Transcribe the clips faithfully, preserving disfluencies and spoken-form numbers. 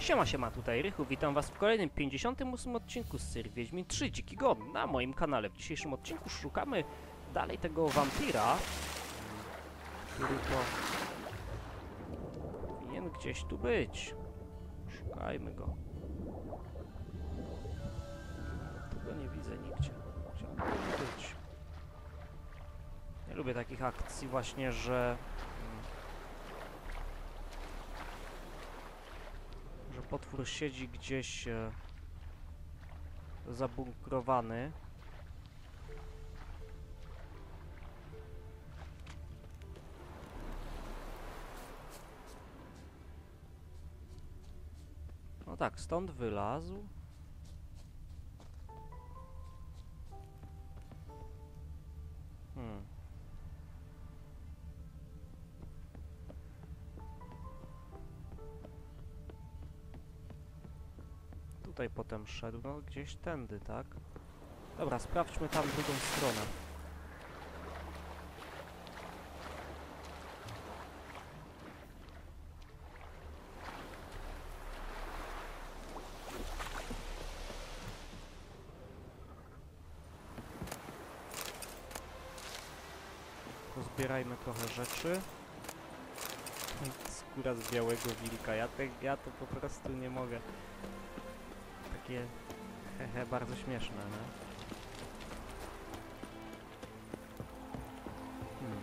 Siema, siema, tutaj Rychu, witam was w kolejnym pięćdziesiątym ósmym odcinku z serii Wiedźmin trzy Dziki Gon na moim kanale. W dzisiejszym odcinku szukamy dalej tego wampira, który to powinien gdzieś tu być. Szukajmy go. Tu go nie widzę nigdzie. Chciałbym tu być. Nie lubię takich akcji właśnie, że... że potwór siedzi gdzieś e, zabunkrowany. No tak, stąd wylazł. Hmm. Tutaj potem szedł, no gdzieś tędy, tak? Dobra, sprawdźmy tam drugą stronę. Pozbierajmy trochę rzeczy. Skóra z białego wilka, ja, te, ja to po prostu nie mogę. Takie hehe, bardzo śmieszne, nie? Hmm.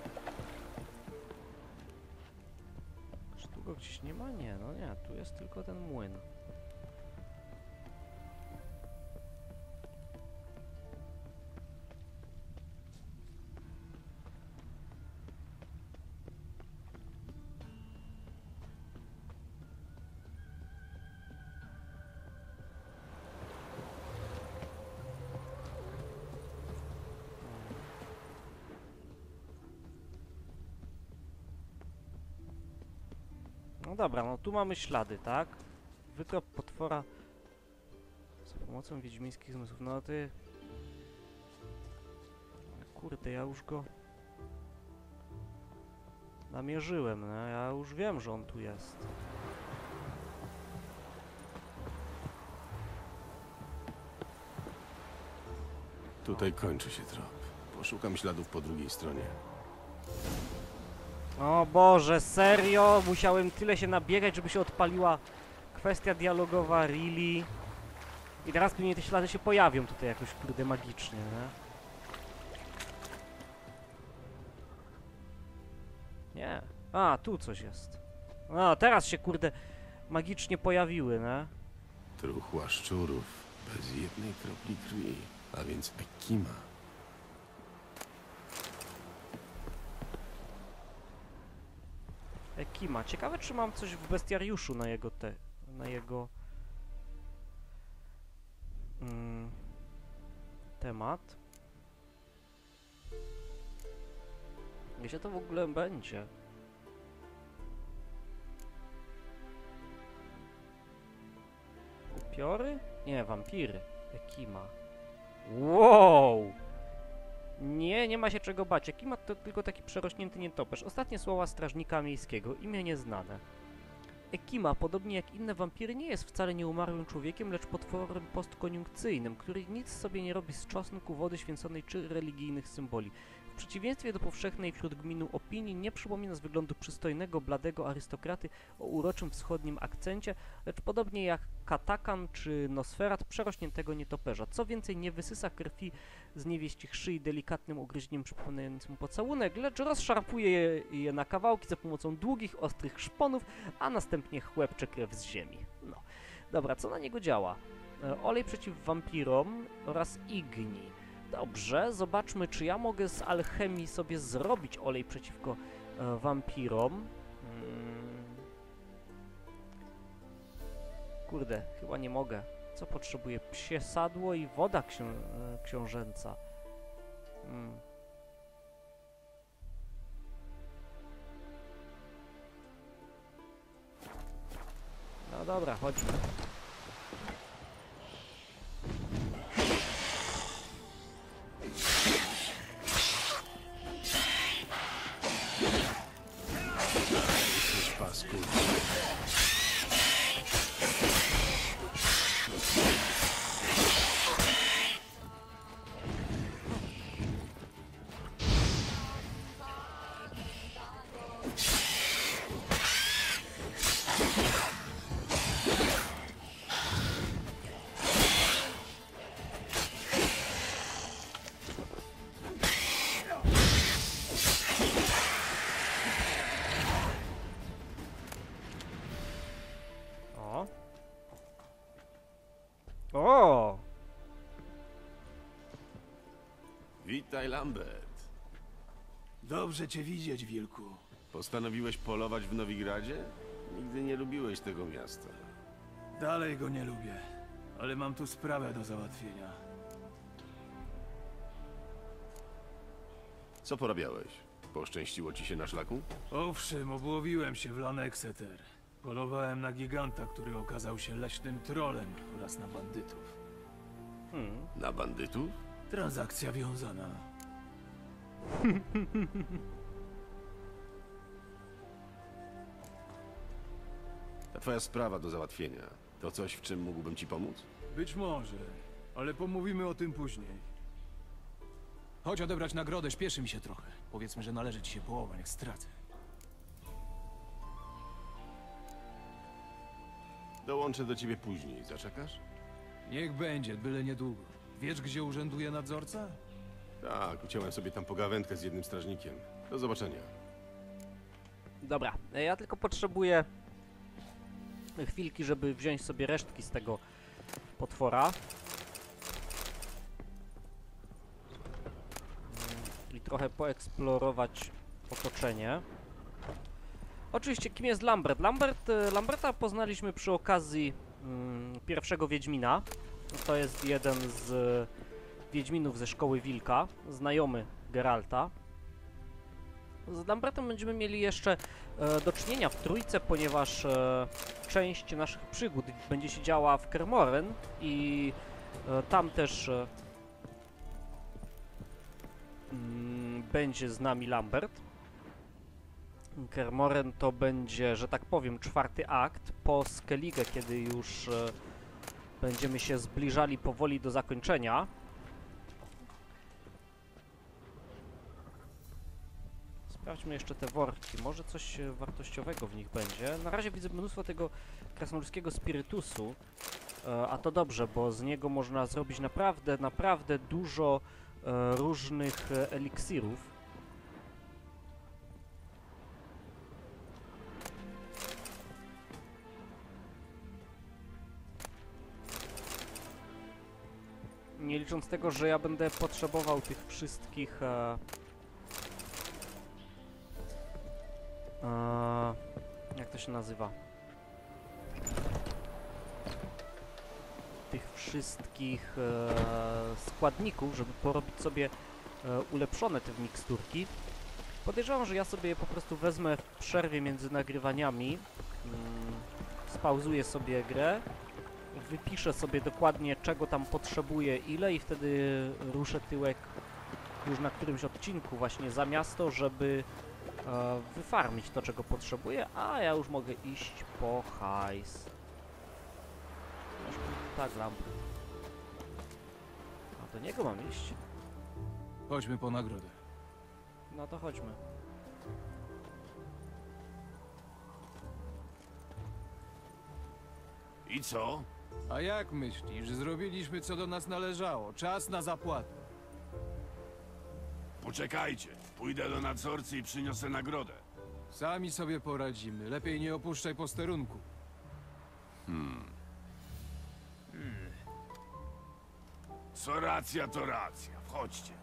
Czy tu go gdzieś nie ma? Nie, no nie, tu jest tylko ten młyn. No dobra, no tu mamy ślady, tak? Wytrop potwora za pomocą wiedźmińskich zmysłów. No ty... Kurde, ja już go... namierzyłem, no ja już wiem, że on tu jest. Tutaj kończy się trop. Poszukam śladów po drugiej stronie. O Boże, serio? Musiałem tyle się nabiegać, żeby się odpaliła kwestia dialogowa, really? I teraz pewnie te ślady się pojawią tutaj jakoś, kurde, magicznie, nie? Nie. A, tu coś jest. A, teraz się, kurde, magicznie pojawiły, nie? Truchła szczurów, bez jednej kropli krwi, a więc Ekima. Ekima. Ciekawe, czy mam coś w bestiariuszu na jego te... na jego... Mm, temat. Gdzie to w ogóle będzie? Upiory? Nie, wampiry. Ekima. Wow! Nie, nie ma się czego bać. Ekima to tylko taki przerośnięty nietoperz. Ostatnie słowa strażnika miejskiego. Imię nieznane. Ekima, podobnie jak inne wampiry, nie jest wcale nieumarłym człowiekiem, lecz potworem postkoniunkcyjnym, który nic sobie nie robi z czosnku, wody święconej czy religijnych symboli. W przeciwieństwie do powszechnej wśród gminu opinii nie przypomina z wyglądu przystojnego, bladego arystokraty o uroczym wschodnim akcencie, lecz podobnie jak Katakan czy Nosferat przerośniętego nietoperza. Co więcej, nie wysysa krwi z niewieścich szyi delikatnym ugryźniem przypominającym pocałunek, lecz rozszarpuje je, je na kawałki za pomocą długich, ostrych szponów, a następnie chłepcze krew z ziemi. No, dobra, co na niego działa? E, olej przeciw wampirom oraz igni. Dobrze, zobaczmy, czy ja mogę z alchemii sobie zrobić olej przeciwko e, wampirom. Hmm. Kurde, chyba nie mogę. Co potrzebuję? Psie sadło i woda ksią e, książęca. Hmm. No dobra, chodźmy. Witaj, Lambert. Dobrze cię widzieć, wilku. Postanowiłeś polować w Nowigradzie? Nigdy nie lubiłeś tego miasta. Dalej go nie lubię, ale mam tu sprawę do załatwienia. Co porabiałeś? Poszczęściło ci się na szlaku? Owszem, obłowiłem się w Lanexeter. Polowałem na giganta, który okazał się leśnym trolem oraz na bandytów. Hmm. Na bandytów? Transakcja wiązana. Ta twoja sprawa do załatwienia. To coś, w czym mógłbym ci pomóc? Być może, ale pomówimy o tym później. Chodź odebrać nagrodę, śpieszy mi się trochę. Powiedzmy, że należy ci się połowa, niech stracę. Dołączę do ciebie później. Zaczekasz? Niech będzie, byle niedługo. Wiesz, gdzie urzęduje nadzorca? Tak, uciąłem sobie tam pogawędkę z jednym strażnikiem. Do zobaczenia. Dobra, e, ja tylko potrzebuję chwilki, żeby wziąć sobie resztki z tego potwora. Mm, I trochę poeksplorować otoczenie. Oczywiście, kim jest Lambert? Lambert e, Lamberta poznaliśmy przy okazji mm, pierwszego Wiedźmina. To jest jeden z e, Wiedźminów ze Szkoły Wilka, znajomy Geralta. Z Lambertem będziemy mieli jeszcze e, do czynienia w trójce, ponieważ e, część naszych przygód będzie się działa w Kermoren i e, tam też e, mm, będzie z nami Lambert. Kermoren to będzie, że tak powiem, czwarty akt po Skellige, kiedy już e, będziemy się zbliżali powoli do zakończenia. Sprawdźmy jeszcze te worki, może coś e, wartościowego w nich będzie. Na razie widzę mnóstwo tego krasnoludzkiego spirytusu, e, a to dobrze, bo z niego można zrobić naprawdę, naprawdę dużo e, różnych e, eliksirów. Nie licząc tego, że ja będę potrzebował tych wszystkich e, e, jak to się nazywa? Tych wszystkich e, składników, żeby porobić sobie e, ulepszone te miksturki. Podejrzewam, że ja sobie je po prostu wezmę w przerwie między nagrywaniami. Mm, spauzuję sobie grę. Wypiszę sobie dokładnie, czego tam potrzebuję, ile i wtedy ruszę tyłek już na którymś odcinku właśnie za miasto, żeby e, wyfarmić to, czego potrzebuję, a ja już mogę iść po hajs. Tak, lampę. A do niego mam iść? Chodźmy po nagrodę. No to chodźmy. I co? A jak myślisz? Zrobiliśmy, co do nas należało. Czas na zapłatę. Poczekajcie, pójdę do nadzorcy i przyniosę nagrodę. Sami sobie poradzimy. Lepiej nie opuszczaj posterunku. Co racja, to racja. Wchodźcie.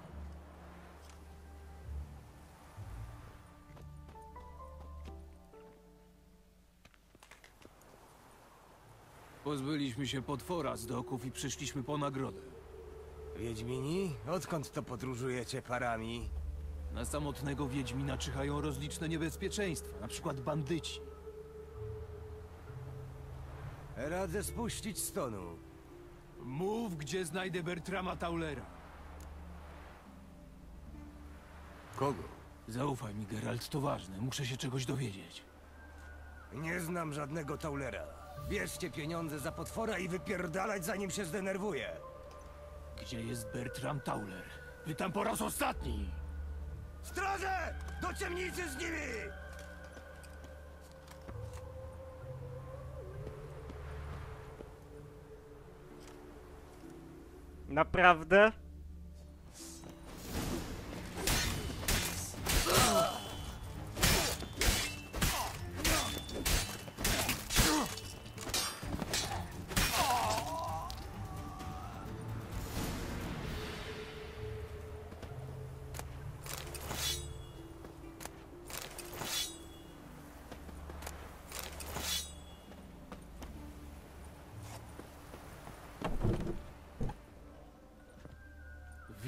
Pozbyliśmy się potwora z doków i przyszliśmy po nagrodę. Wiedźmini? Odkąd to podróżujecie parami? Na samotnego Wiedźmina czyhają rozliczne niebezpieczeństwa, na przykład bandyci. Radzę spuścić stonu. Mów, gdzie znajdę Bertrama Taulera. Kogo? Zaufaj mi, Geralt, to ważne. Muszę się czegoś dowiedzieć. Nie znam żadnego Taulera. Bierzcie pieniądze za potwora i wypierdalać, zanim się zdenerwuje. Gdzie jest Bertram Tauler? Pytam po raz ostatni! Straże! Do ciemnicy z nimi! Naprawdę?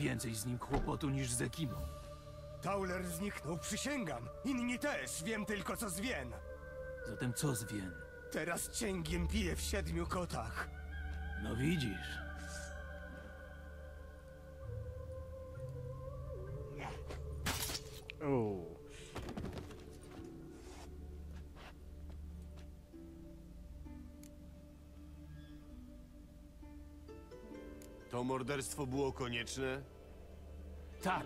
więcej z nim kłopotu niż z Ekimą. Tauler zniknął, przysięgam. Inni też, wiem tylko co z Wien. Zatem co z Wien? Teraz cięgiem piję w siedmiu kotach. No widzisz. Uuu. To morderstwo było konieczne? Tak.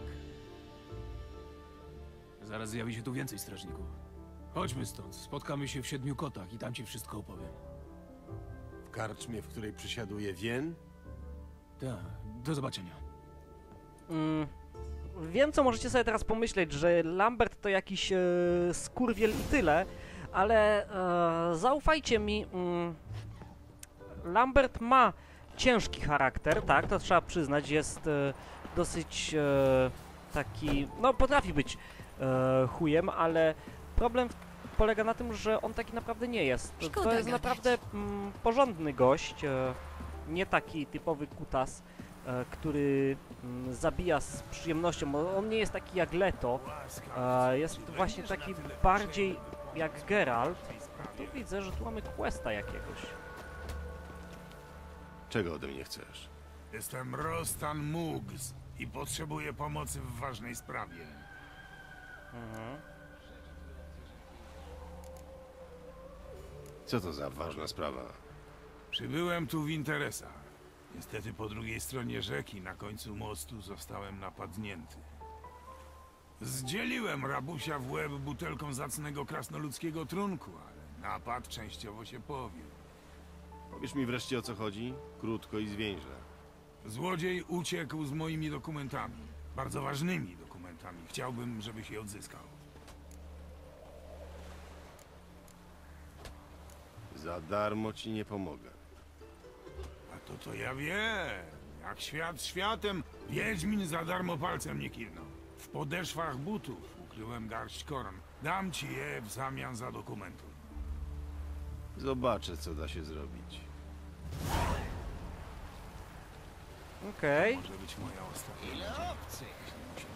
Zaraz zjawi się tu więcej strażników. Chodźmy stąd. Spotkamy się w Siedmiu Kotach i tam ci wszystko opowiem. W karczmie, w której przysiaduje Wien? Tak. Do zobaczenia. Mm, wiem, co możecie sobie teraz pomyśleć, że Lambert to jakiś e, skurwiel i tyle, ale e, zaufajcie mi, mm, Lambert ma ciężki charakter, tak, to trzeba przyznać, jest e, dosyć e, taki, no potrafi być e, chujem, ale problem polega na tym, że on taki naprawdę nie jest. To, to Szkoda jest gadać. naprawdę mm, porządny gość, e, nie taki typowy kutas, e, który mm, zabija z przyjemnością, bo on nie jest taki jak Leto, e, jest właśnie taki bardziej jak Geralt. Tu widzę, że tu mamy questa jakiegoś. Czego ode mnie chcesz? Jestem Rostan Mugs i potrzebuję pomocy w ważnej sprawie. Mhm. Co to za ważna sprawa? Przybyłem tu w interesach. Niestety po drugiej stronie rzeki, na końcu mostu, zostałem napadnięty. Zdzieliłem rabusia w łeb butelką zacnego krasnoludzkiego trunku, ale napad częściowo się powiódł. Powiesz mi wreszcie, o co chodzi? Krótko i zwięźle. Złodziej uciekł z moimi dokumentami. Bardzo ważnymi dokumentami. Chciałbym, żebyś je odzyskał. Za darmo ci nie pomogę. A to to ja wiem. Jak świat światem, Wiedźmin za darmo palcem nie kiwnął. W podeszwach butów ukryłem garść koron. Dam ci je w zamian za dokumenty. Zobaczę, co da się zrobić. Okej. Może być moja ostatnia. Ile obcych?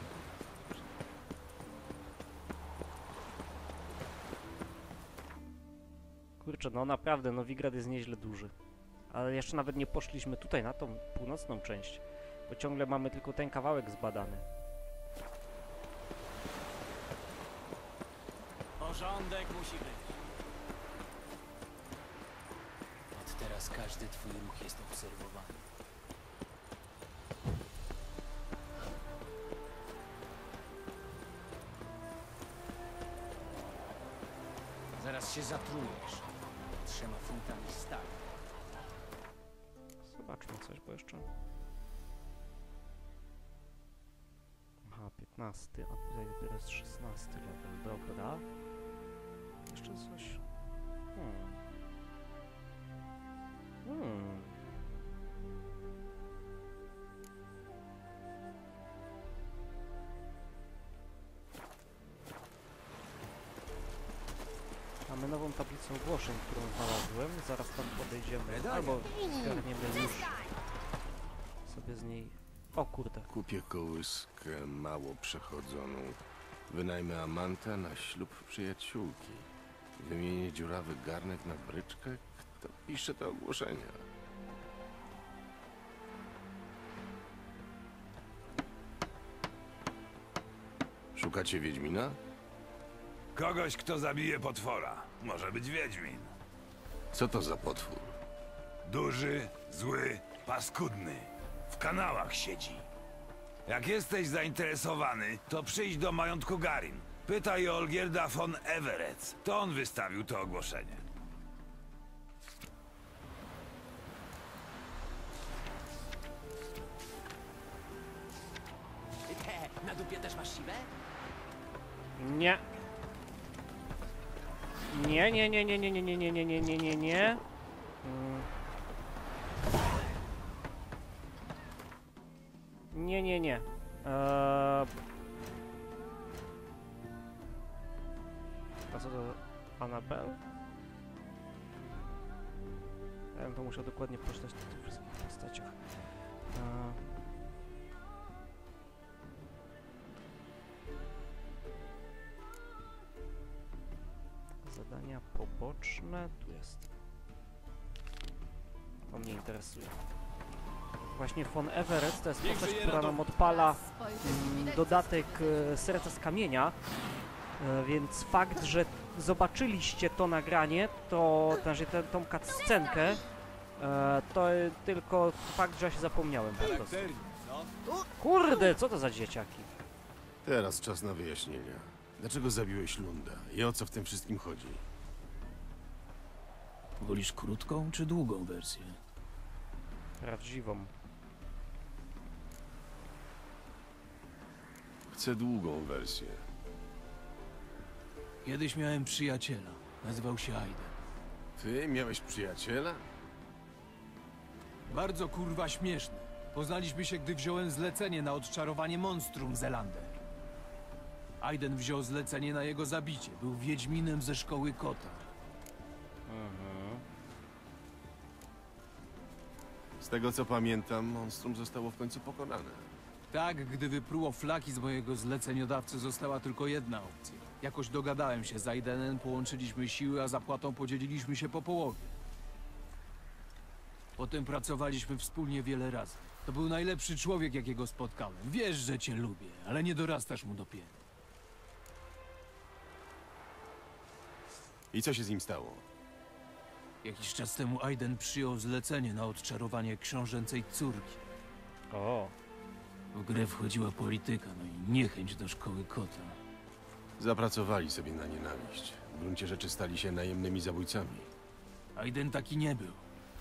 Kurczę, no naprawdę, Nowigrad jest nieźle duży. Ale jeszcze nawet nie poszliśmy tutaj, na tą północną część. Bo ciągle mamy tylko ten kawałek zbadany. Porządek musi być. Od teraz każdy twój ruch jest obserwowany. Zaraz się zatrujesz. Trzema funtami stali. Zobaczmy coś, bo jeszcze... Aha, piętnasty, a tutaj dopiero jest szesnasty level, dobra. Jeszcze coś... Hmm. Hmm. Mamy nową tablicę ogłoszeń, którą znalazłem. Zaraz tam podejdziemy, albo zgarniemy już sobie z niej... O kurde. Kupię kołyskę mało przechodzoną. Wynajmę Amanta na ślub przyjaciółki. Wymienię dziurawy garnek na bryczkę. Kto pisze te ogłoszenia? Szukacie Wiedźmina? Kogoś, kto zabije potwora. Może być Wiedźmin. Co to za potwór? Duży, zły, paskudny. W kanałach siedzi. Jak jesteś zainteresowany, to przyjdź do majątku Garin. Pytaj o Olgierda von Everett. To on wystawił to ogłoszenie. He, na dupie też masz siwę? Nie. Nie, nie, nie, nie, nie, nie, nie, nie, nie, nie, nie, nie, nie. Mm. Nie, nie, nie. Eee... A co to? Annabel? Ja bym to musiał dokładnie przeczytać na tych wszystkich postaciach. Eee... boczne. Tu jest. To mnie interesuje. Właśnie von Everett to jest postać, która nam odpala mm, dodatek e, Serca z Kamienia. E, więc fakt, że zobaczyliście to nagranie, to znaczy tę tą cutscenkę, e, to e, tylko fakt, że ja się zapomniałem po prostu. Kurde, co to za dzieciaki? Teraz czas na wyjaśnienia. Dlaczego zabiłeś Lunda i o co w tym wszystkim chodzi? Wolisz krótką czy długą wersję? Prawdziwą. Chcę długą wersję. Kiedyś miałem przyjaciela. Nazywał się Aiden. Ty miałeś przyjaciela? Bardzo kurwa śmieszny. Poznaliśmy się, gdy wziąłem zlecenie na odczarowanie monstrum Zelander. Aiden wziął zlecenie na jego zabicie. Był wiedźminem ze szkoły kota. Mhm. Z tego co pamiętam, monstrum zostało w końcu pokonane. Tak, gdy wypruło flaki z mojego zleceniodawcy, została tylko jedna opcja. Jakoś dogadałem się z Aidenem, połączyliśmy siły, a zapłatą podzieliliśmy się po połowie. Potem pracowaliśmy wspólnie wiele razy. To był najlepszy człowiek, jakiego spotkałem. Wiesz, że cię lubię, ale nie dorastasz mu do pięt. I co się z nim stało? Jakiś czas temu Aiden przyjął zlecenie na odczarowanie książęcej córki. O, W grę wchodziła polityka, no i niechęć do szkoły kota. Zapracowali sobie na nienawiść. W gruncie rzeczy stali się najemnymi zabójcami. Aiden taki nie był.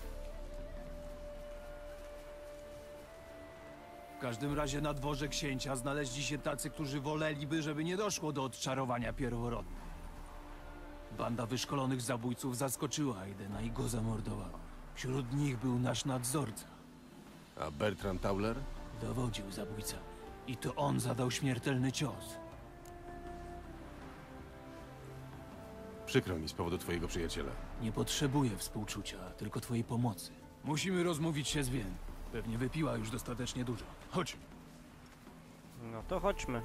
W każdym razie na dworze księcia znaleźli się tacy, którzy woleliby, żeby nie doszło do odczarowania pierworodnej. Banda wyszkolonych zabójców zaskoczyła Aidena i go zamordowała. Wśród nich był nasz nadzorca. A Bertram Tauler? Dowodził zabójcami. I to on zadał śmiertelny cios. Przykro mi z powodu twojego przyjaciela. Nie potrzebuję współczucia, tylko twojej pomocy. Musimy rozmówić się z Wien. Pewnie wypiła już dostatecznie dużo. Chodź. no to chodźmy.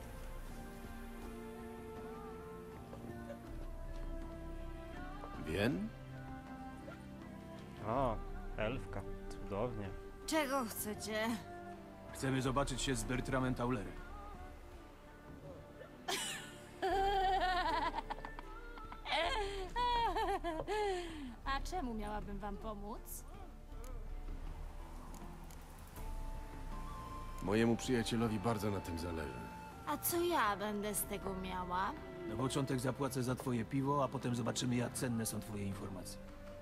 Wien? O, elfka. Cudownie. Czego chcecie? Chcemy zobaczyć się z Bertramem Taulerem. A czemu miałabym wam pomóc? Mojemu przyjacielowi bardzo na tym zależy. A co ja będę z tego miała? Na początek zapłacę za twoje piwo, a potem zobaczymy, jak cenne są twoje informacje.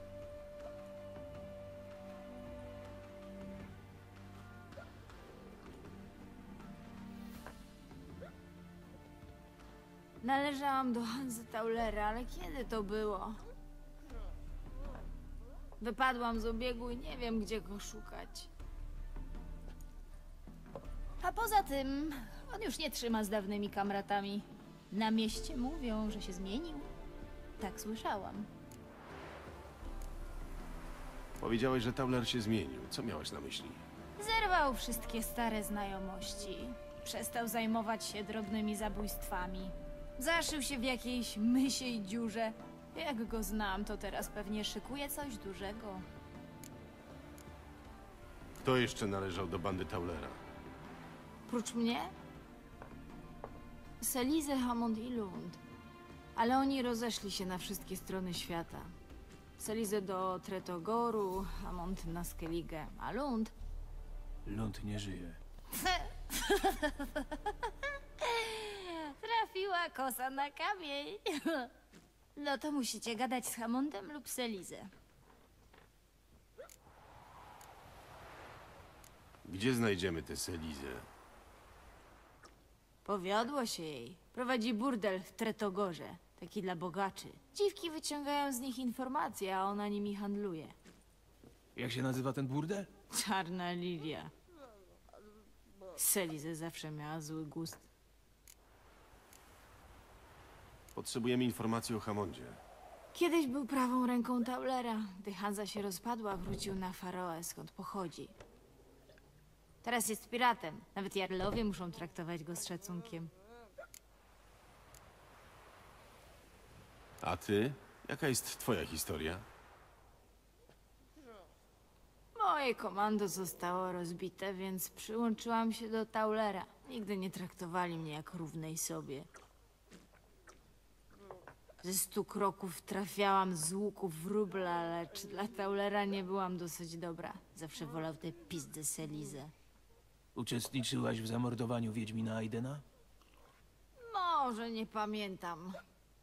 Należałam do Hansy Taulera, ale kiedy to było? Wypadłam z obiegu i nie wiem, gdzie go szukać. A poza tym, on już nie trzyma z dawnymi kamratami. Na mieście mówią, że się zmienił. Tak słyszałam. Powiedziałeś, że Tauler się zmienił. Co miałaś na myśli? Zerwał wszystkie stare znajomości. Przestał zajmować się drobnymi zabójstwami. Zaszył się w jakiejś mysiej dziurze. Jak go znam, to teraz pewnie szykuje coś dużego. Kto jeszcze należał do bandy Taulera? Prócz mnie? Selizę, Hammond i Lund. Ale oni rozeszli się na wszystkie strony świata. Selizę do Tretogoru, Hammond na Skellige, a Lund... Lund nie żyje. Trafiła kosa na kamień. No to musicie gadać z Hammondem lub Selizę. Gdzie znajdziemy tę Selizę? Powiodło się jej. Prowadzi burdel w Tretogorze. Taki dla bogaczy. Dziwki wyciągają z nich informacje, a ona nimi handluje. Jak się nazywa ten burdel? Czarna lilia. Selizę zawsze miała zły gust. Potrzebujemy informacji o Hammondzie. Kiedyś był prawą ręką Taulera. Gdy Hansa się rozpadła, wrócił na Faroe, skąd pochodzi. Teraz jest piratem. Nawet jarlowie muszą traktować go z szacunkiem. A ty? Jaka jest twoja historia? Moje komando zostało rozbite, więc przyłączyłam się do Taulera. Nigdy nie traktowali mnie jak równej sobie. Ze stu kroków trafiałam z łuku w rubla, lecz dla Taulera nie byłam dosyć dobra. Zawsze wolał tę pizdę Selizę. Uczestniczyłaś w zamordowaniu Wiedźmina Aidena? Może nie pamiętam.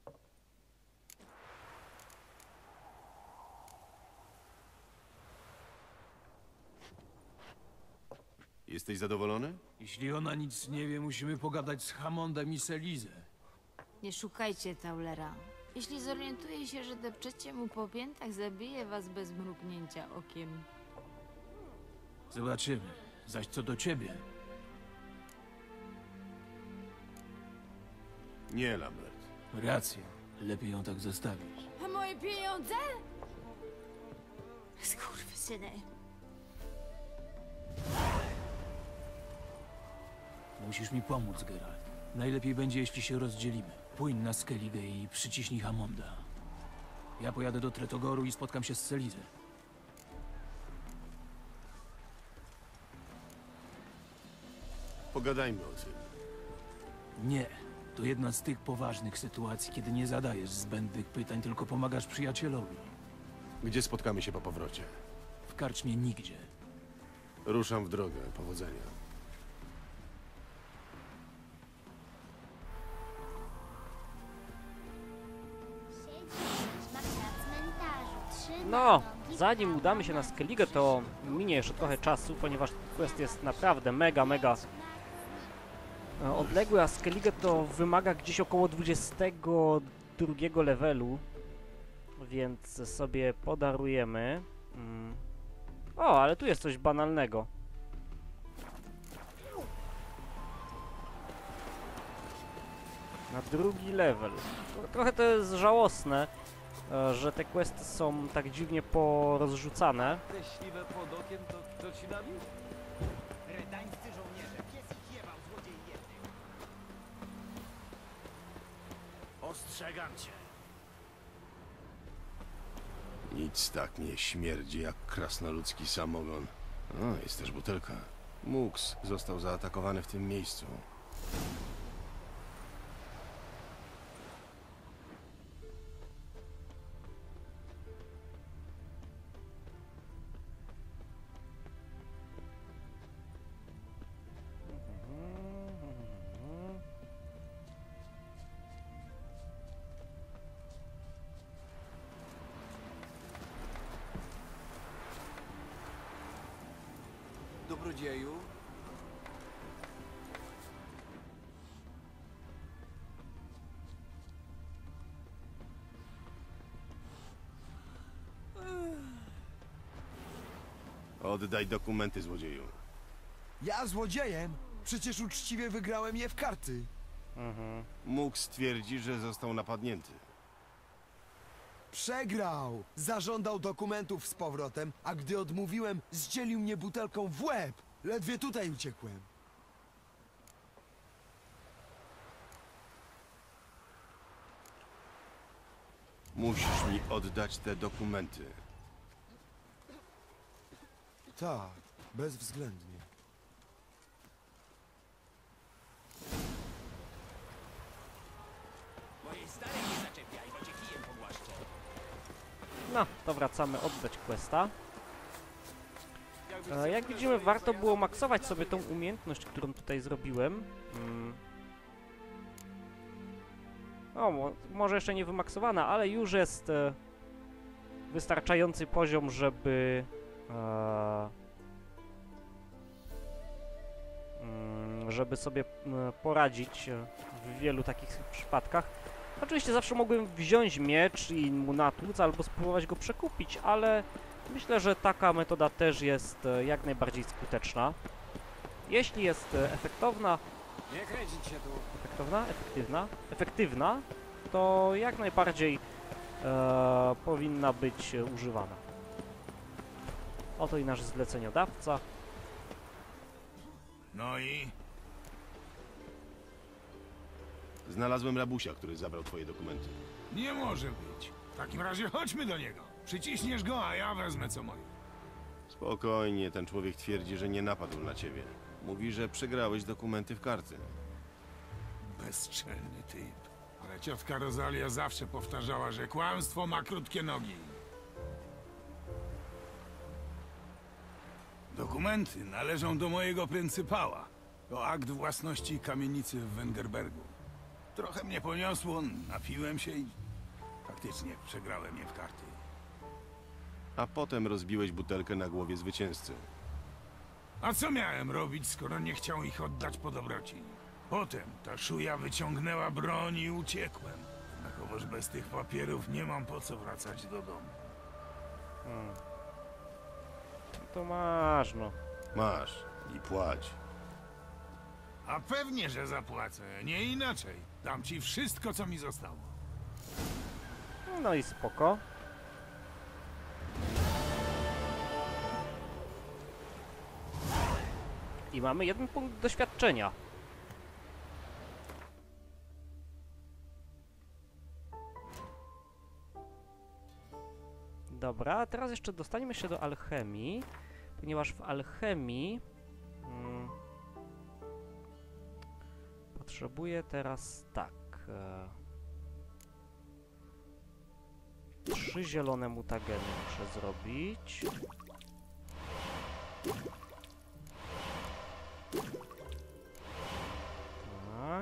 Jesteś zadowolony? Jeśli ona nic nie wie, musimy pogadać z Hammondem i Selizę. Nie szukajcie Taulera. Jeśli zorientuje się, że depczecie mu po piętach, zabije was bez mrugnięcia okiem. Zobaczymy. Zaś co do ciebie, Nie, Lambert. racja. Lepiej ją tak zostawić. A moje pieniądze? Skurwysyny. Musisz mi pomóc, Geralt. Najlepiej będzie, jeśli się rozdzielimy. Płyń na Skellige i przyciśnij Hammonda. Ja pojadę do Tretogoru i spotkam się z Selizę. Pogadajmy o tym. Nie. To jedna z tych poważnych sytuacji, kiedy nie zadajesz zbędnych pytań, tylko pomagasz przyjacielowi. Gdzie spotkamy się po powrocie? W karczmie nigdzie. Ruszam w drogę. Powodzenia. No, zanim udamy się na Skellige, to minie jeszcze trochę czasu, ponieważ quest jest naprawdę mega, mega e, odległy, a Skellige to wymaga gdzieś około dwudziestego drugiego levelu, więc sobie podarujemy. Mm. O, ale tu jest coś banalnego. Na drugi level. Trochę to jest żałosne, że te questy są tak dziwnie porozrzucane. Te śliwe pod okiem to kto ci nabił? Redańscy żołnierze, pies ich jebał, złodziej jedny. Ostrzegam cię. Nic tak nie śmierdzi jak krasnoludzki samogon. O, jest też butelka. Mux został zaatakowany w tym miejscu. Dobrodzieju. Oddaj dokumenty, złodzieju. Ja złodziejem? Przecież uczciwie wygrałem je w karty. Mhm. Mux twierdzi, że został napadnięty. Przegrał! Zażądał dokumentów z powrotem, a gdy odmówiłem, zdzielił mnie butelką w łeb. Ledwie tutaj uciekłem. Musisz mi oddać te dokumenty. Tak, bezwzględnie. Mojej starej nie zaczepiaj, bo cię kijem pogłaszczę. No, to wracamy oddać questa. E, jak widzimy, warto było maksować sobie tą umiejętność, którą tutaj zrobiłem. Mm. O, mo może jeszcze nie wymaksowana, ale już jest e, wystarczający poziom, żeby e, mm, żeby sobie e, poradzić e, w wielu takich przypadkach. Oczywiście zawsze mogłem wziąć miecz i mu natłuc, albo spróbować go przekupić, ale myślę, że taka metoda też jest e, jak najbardziej skuteczna. Jeśli jest e, efektowna, Nie kręcić się tu. efektowna, efektywna, efektywna, to jak najbardziej e, powinna być e, używana. Oto i nasz zleceniodawca. No i? Znalazłem rabusia, który zabrał twoje dokumenty. Nie może być. takim razie chodźmy do niego. Przyciśniesz go, a ja wezmę co moje. Spokojnie, ten człowiek twierdzi, że nie napadł na ciebie. Mówi, że przegrałeś dokumenty w karty. Bezczelny typ. Ale ciotka Rosalia zawsze powtarzała, że kłamstwo ma krótkie nogi. Dokumenty należą do mojego pryncypała. To akt własności kamienicy w Wengerbergu. Trochę mnie poniosło, napiłem się i faktycznie przegrałem je w karty. A potem rozbiłeś butelkę na głowie zwycięzcy. A co miałem robić, skoro nie chciał ich oddać po dobroci? Potem ta szuja wyciągnęła broń i uciekłem. Jednakowoż bez tych papierów nie mam po co wracać do domu. Hmm. To masz, no. Masz i płać. A pewnie, że zapłacę, nie inaczej. Dam ci wszystko, co mi zostało. No i spoko. I mamy jeden punkt doświadczenia. Dobra, a teraz jeszcze dostaniemy się do alchemii, ponieważ w alchemii hmm, potrzebuję teraz tak. E, trzy zielone mutageny muszę zrobić. Tak.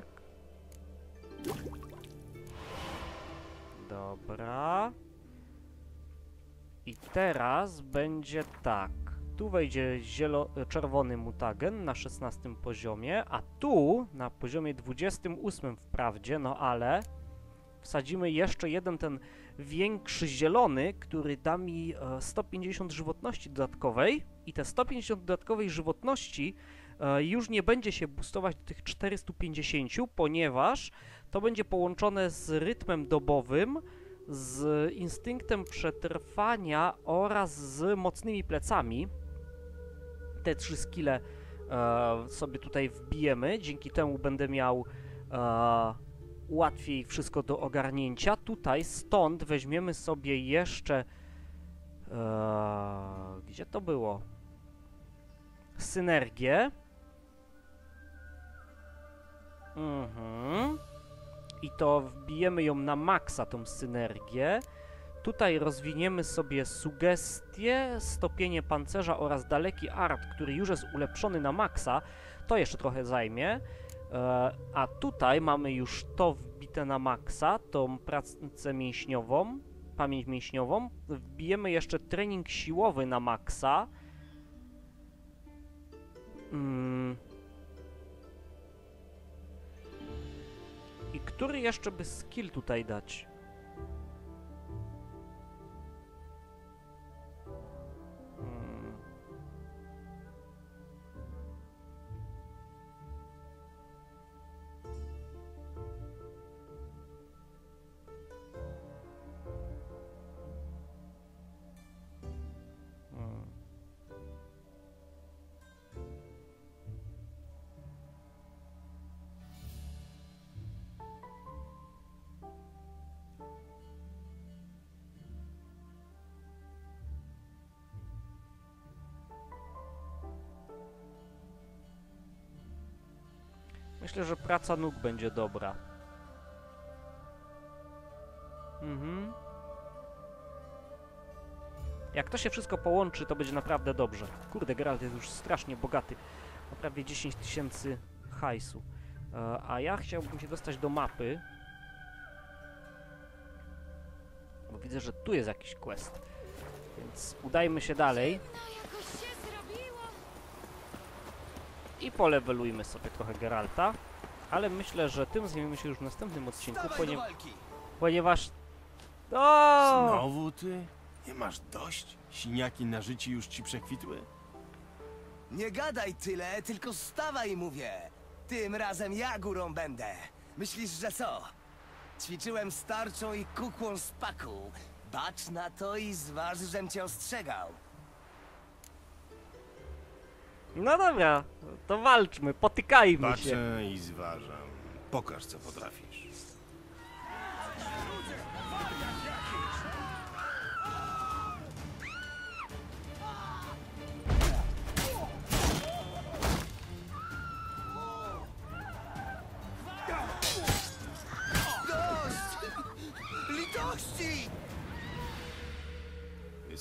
Dobra. I teraz będzie tak. Tu wejdzie zielo-czerwony mutagen na szesnastym poziomie, a tu na poziomie dwudziestym ósmym wprawdzie, no ale wsadzimy jeszcze jeden ten większy zielony, który da mi e, sto pięćdziesiąt żywotności dodatkowej i te sto pięćdziesiąt dodatkowej żywotności e, już nie będzie się boostować do tych czterystu pięćdziesięciu, ponieważ to będzie połączone z rytmem dobowym, z instynktem przetrwania oraz z mocnymi plecami. Te trzy skille e, sobie tutaj wbijemy, dzięki temu będę miał e, łatwiej wszystko do ogarnięcia. Tutaj stąd weźmiemy sobie jeszcze e, gdzie to było? Synergię. Mhm. I to wbijemy ją na maksa, tą synergię. Tutaj rozwiniemy sobie sugestie, stopienie pancerza oraz daleki art, który już jest ulepszony na maksa. To jeszcze trochę zajmie. E, a tutaj mamy już to wbite na maksa, tą pracę mięśniową, pamięć mięśniową. Wbijemy jeszcze trening siłowy na maksa. Mm. I który jeszcze by skill tutaj dać? Hmm. Hmm. Myślę, że praca nóg będzie dobra. Mhm. Jak to się wszystko połączy, to będzie naprawdę dobrze. Kurde, Geralt jest już strasznie bogaty. Ma prawie dziesięć tysięcy hajsu. E, a ja chciałbym się dostać do mapy. Bo widzę, że tu jest jakiś quest. Więc udajmy się dalej. I polewelujmy sobie trochę Geralta. Ale myślę, że tym zajmiemy się już w następnym odcinku, ponie ponieważ... O! Znowu ty? Nie masz dość? Siniaki na życiu już ci przekwitły? Nie gadaj tyle, tylko stawaj, mówię. Tym razem ja górą będę. Myślisz, że co? Ćwiczyłem z tarczą i kukłą z paku. Bacz na to i zważ, żem cię ostrzegał. No dobra, to walczmy, potykajmy Patrzę się. i zważam. Pokaż, co potrafisz.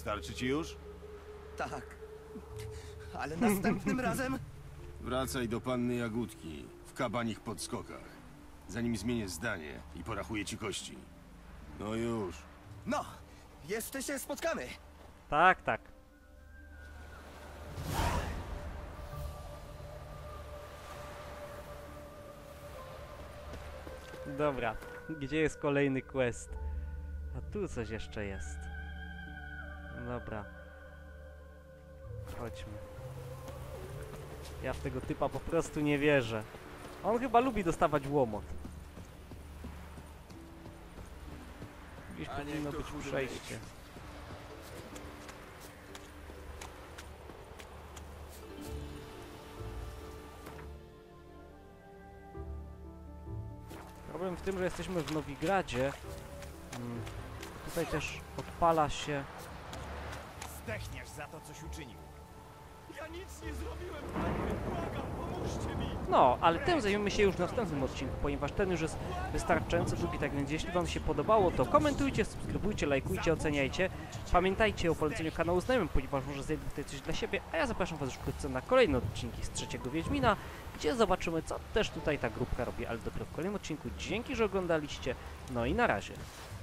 Starczy ci już? Tak. Ale następnym razem... Wracaj do panny Jagódki w kabanich podskokach. Zanim zmienię zdanie i porachuję ci kości. No już. No, jeszcze się spotkamy. Tak, tak. Dobra, gdzie jest kolejny quest? A tu coś jeszcze jest. Dobra. Chodźmy. Ja w tego typa po prostu nie wierzę. On chyba lubi dostawać łomot. Gdzieś powinno być przejście. Problem w tym, że jesteśmy w Nowigradzie. Hmm. Tutaj też odpala się... Zdechniesz za to, coś uczynił. Ja nic nie zrobiłem, panie. Błagam, pomóżcie mi. No, ale tym zajmiemy się już w następnym odcinku, ponieważ ten już jest wystarczająco długi, tak więc jeśli wam się podobało, to komentujcie, subskrybujcie, lajkujcie, oceniajcie. Pamiętajcie o poleceniu kanału znajomym, ponieważ może znajdę tutaj coś dla siebie, a ja zapraszam was już wkrótce na kolejne odcinki z trzeciego Wiedźmina, gdzie zobaczymy, co też tutaj ta grupka robi, ale dopiero w kolejnym odcinku. Dzięki, że oglądaliście, no i na razie.